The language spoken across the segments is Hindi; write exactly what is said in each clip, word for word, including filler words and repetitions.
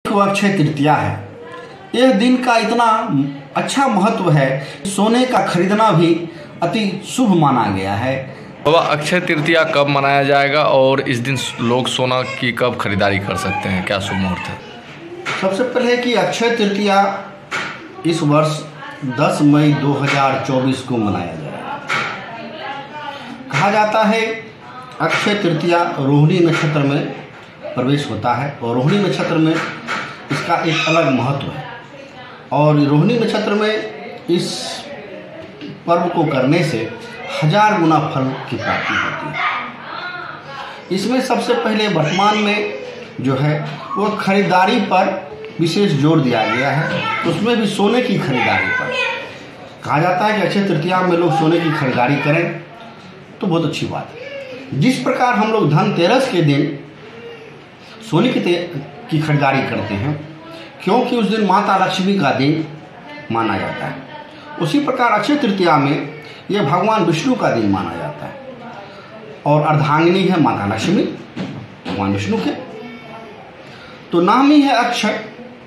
अक्षय तृतीया है। यह दिन का इतना अच्छा महत्व है, सोने का खरीदना भी अति शुभ माना गया है। बाबा, अक्षय तृतीया कब मनाया जाएगा और इस दिन लोग सोना की कब खरीदारी कर सकते हैं, क्या शुभ मुहूर्त है? सबसे पहले कि अक्षय तृतीया इस वर्ष दस मई दो हज़ार चौबीस को मनाया जाएगा। कहा जाता है अक्षय तृतीया रोहिणी नक्षत्र में प्रवेश होता है और रोहिणी नक्षत्र में इसका एक अलग महत्व है और रोहिणी नक्षत्र में इस पर्व को करने से हजार गुना फल की प्राप्ति होती है। इसमें सबसे पहले वर्तमान में जो है वो खरीदारी पर विशेष जोर दिया गया है, उसमें भी सोने की खरीदारी पर। कहा जाता है कि अक्षय तृतीया में लोग सोने की खरीदारी करें तो बहुत अच्छी बात है। जिस प्रकार हम लोग धनतेरस के दिन सोने की की खरीदारी करते हैं क्योंकि उस दिन माता लक्ष्मी का दिन माना जाता है, उसी प्रकार अक्षय तृतीया में यह भगवान विष्णु का दिन माना जाता है और अर्धांगिनी है माता लक्ष्मी भगवान विष्णु के। तो नाम ही है अक्षय,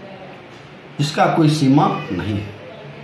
जिसका कोई सीमा नहीं है।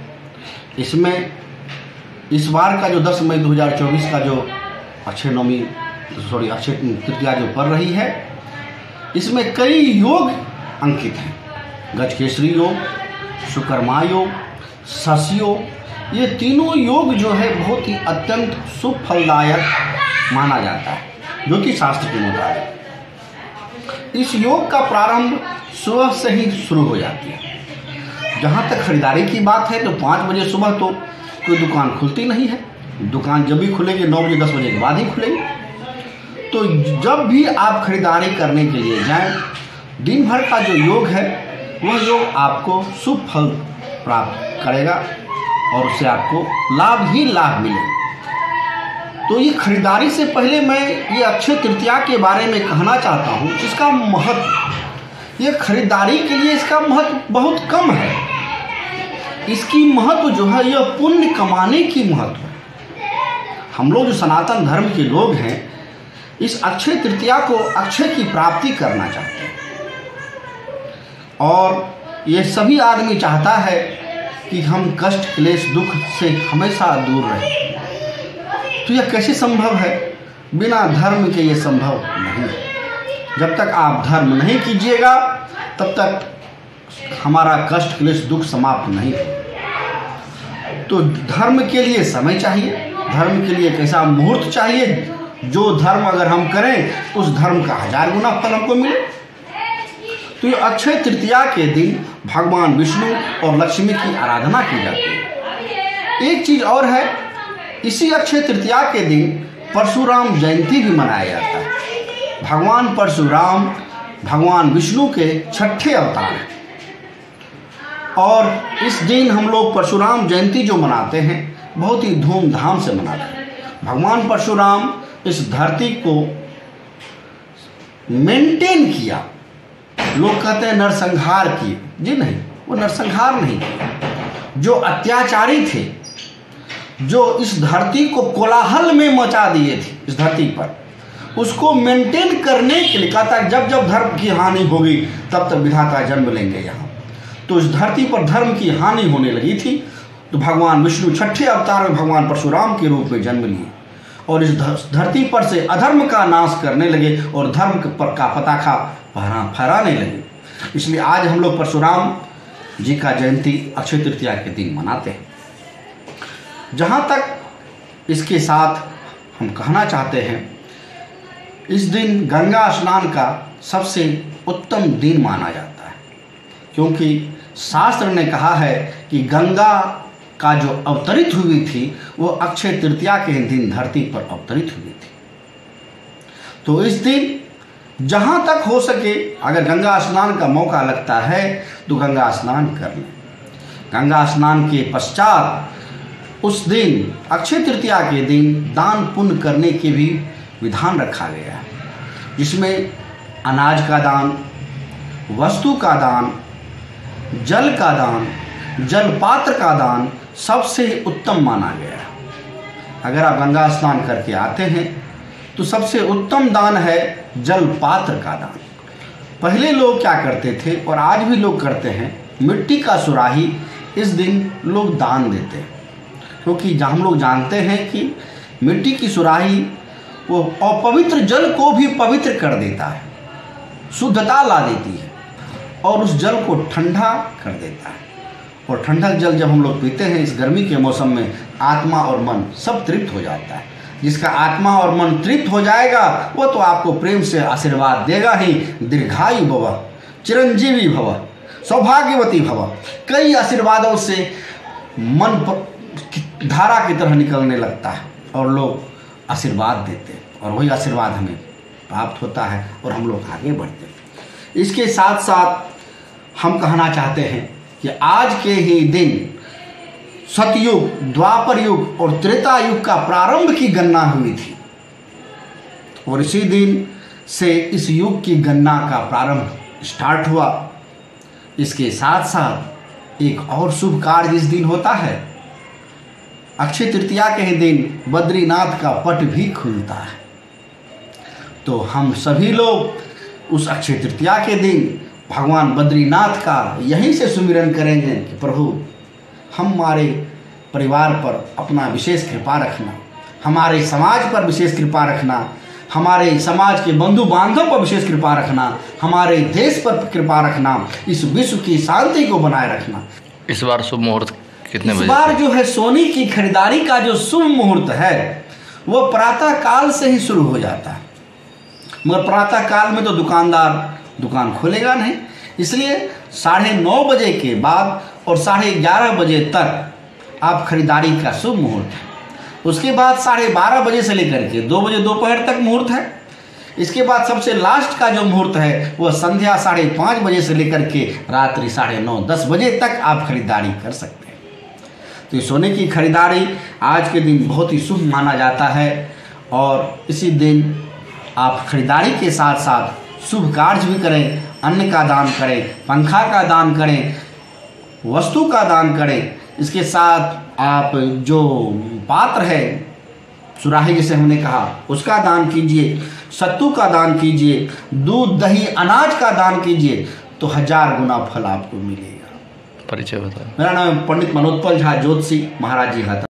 इसमें इस बार का जो दस मई दो हज़ार चौबीस का जो अक्षय नवमी सॉरी अक्षय तृतीया जो पड़ रही है, इसमें कई योग अंकित हैं। गजकेसरी योग, शुकर्मा योग, शश योग, ये तीनों योग जो है बहुत ही अत्यंत शुभ फलदायक माना जाता है ज्योतिष शास्त्र के मुताबिक। इस योग का प्रारंभ सुबह से ही शुरू हो जाती है। जहाँ तक खरीदारी की बात है तो पाँच बजे सुबह तो कोई दुकान खुलती नहीं है, दुकान जब भी खुलेगी नौ बजे दस बजे के बाद ही खुलेगी। तो जब भी आप खरीदारी करने के लिए जाएं, दिन भर का जो योग है वह योग आपको शुभ फल प्राप्त करेगा और उससे आपको लाभ ही लाभ मिलेगा। तो ये खरीदारी से पहले मैं ये अक्षय तृतीया के बारे में कहना चाहता हूँ, इसका महत्व, ये खरीदारी के लिए इसका महत्व बहुत कम है। इसकी महत्व जो है यह पुण्य कमाने की महत्व है। हम लोग जो सनातन धर्म के लोग हैं इस अक्षय तृतीया को अक्षय की प्राप्ति करना चाहते हैं और ये सभी आदमी चाहता है कि हम कष्ट क्लेश दुख से हमेशा दूर रहें। तो यह कैसे संभव है? बिना धर्म के ये संभव नहीं है। जब तक आप धर्म नहीं कीजिएगा तब तक हमारा कष्ट क्लेश दुख समाप्त नहीं है। तो धर्म के लिए समय चाहिए, धर्म के लिए कैसा मुहूर्त चाहिए, जो धर्म अगर हम करें उस धर्म का हजार गुना फल हमको मिले। तो ये अक्षय तृतीया के दिन भगवान विष्णु और लक्ष्मी की आराधना की जाती है। एक चीज और है, इसी अक्षय तृतीया के दिन परशुराम जयंती भी मनाया जाता है। भगवान परशुराम भगवान विष्णु के छठे अवतार हैं और इस दिन हम लोग परशुराम जयंती जो मनाते हैं बहुत ही धूमधाम से मनाते हैं। भगवान परशुराम इस धरती को मेंटेन किया। लोग कहते हैं नरसंहार किए, जी नहीं, वो नरसंहार नहीं किया। जो अत्याचारी थे, जो इस धरती को कोलाहल में मचा दिए थे इस धरती पर, उसको मेंटेन करने के लिए कहता है जब जब धर्म की हानि होगी तब तक विधाता जन्म लेंगे यहाँ। तो इस धरती पर धर्म की हानि होने लगी थी तो भगवान विष्णु छठे अवतार में भगवान परशुराम के रूप में जन्म लिए और इस धरती पर से अधर्म का नाश करने लगे और धर्म पर का पताखा फहरा फहराने लगे। इसलिए आज हम लोग परशुराम जी का जयंती अक्षय तृतीया के दिन मनाते हैं। जहाँ तक इसके साथ हम कहना चाहते हैं, इस दिन गंगा स्नान का सबसे उत्तम दिन माना जाता है क्योंकि शास्त्र ने कहा है कि गंगा का जो अवतरित हुई थी वो अक्षय तृतीया के दिन धरती पर अवतरित हुई थी। तो इस दिन जहाँ तक हो सके अगर गंगा स्नान का मौका लगता है तो गंगा स्नान कर लें। गंगा स्नान के पश्चात उस दिन अक्षय तृतीया के दिन दान पुण्य करने के भी विधान रखा गया है, जिसमें अनाज का दान, वस्तु का दान, जल का दान, जल पात्र का दान सबसे उत्तम माना गया है। अगर आप गंगा स्नान करके आते हैं तो सबसे उत्तम दान है जल पात्र का दान। पहले लोग क्या करते थे और आज भी लोग करते हैं, मिट्टी का सुराही इस दिन लोग दान देते हैं, क्योंकि जहाँ हम लोग जानते हैं कि मिट्टी की सुराही वो अपवित्र जल को भी पवित्र कर देता है, शुद्धता ला देती है और उस जल को ठंडा कर देता है। और ठंडा जल जब हम लोग पीते हैं इस गर्मी के मौसम में, आत्मा और मन सब तृप्त हो जाता है। जिसका आत्मा और मन तृप्त हो जाएगा वो तो आपको प्रेम से आशीर्वाद देगा ही, दीर्घायु भव, चिरंजीवी भव, सौभाग्यवती भव, कई आशीर्वादों से मन धारा की तरह निकलने लगता है और लोग आशीर्वाद देते हैं और वही आशीर्वाद हमें प्राप्त होता है और हम लोग आगे बढ़ते हैं। इसके साथ साथ हम कहना चाहते हैं कि आज के ही दिन सतयुग, द्वापर युग और त्रेता युग का प्रारंभ की गणना हुई थी और इसी दिन से इस युग की गणना का प्रारंभ स्टार्ट हुआ। इसके साथ साथ एक और शुभ कार्य इस दिन होता है। अक्षय तृतीया के ही दिन बद्रीनाथ का पट भी खुलता है। तो हम सभी लोग उस अक्षय तृतीया के दिन भगवान बद्रीनाथ का यहीं से सुमिरन करेंगे कि प्रभु हमारे परिवार पर अपना विशेष कृपा रखना, हमारे समाज पर विशेष कृपा रखना, हमारे समाज के बंधु बांधव पर विशेष कृपा रखना, हमारे देश पर कृपा रखना, इस विश्व की शांति को बनाए रखना। इस बार शुभ मुहूर्त कितने बजे? इस बार जो है सोने की खरीदारी का जो शुभ मुहूर्त है वो प्रातः काल से ही शुरू हो जाता है, मगर प्रातः काल में तो दुकानदार दुकान खोलेगा नहीं, इसलिए साढ़े नौ बजे के बाद और साढ़े ग्यारह बजे तक आप खरीदारी का शुभ मुहूर्त है। उसके बाद साढ़े बारह बजे से लेकर के दो बजे दोपहर तक मुहूर्त है। इसके बाद सबसे लास्ट का जो मुहूर्त है वह संध्या साढ़े पाँच बजे से लेकर के रात्रि साढ़े नौ दस बजे तक आप खरीदारी कर सकते हैं। तो सोने की खरीदारी आज के दिन बहुत ही शुभ माना जाता है और इसी दिन आप खरीदारी के साथ साथ शुभ कार्य भी करें, अन्न का दान करें, पंखा का दान करें, वस्तु का दान करें। इसके साथ आप जो पात्र है सुराही जैसे हमने कहा उसका दान कीजिए, सत्तू का दान कीजिए, दूध दही अनाज का दान कीजिए, तो हजार गुना फल आपको मिलेगा। परिचय बताओ। मेरा नाम पंडित मनोत्पल झा ज्योतिषी महाराज जी हाथा।